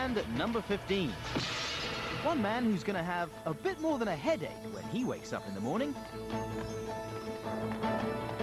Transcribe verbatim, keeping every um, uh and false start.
And at number fifteen, one man who's going to have a bit more than a headache when he wakes up in the morning.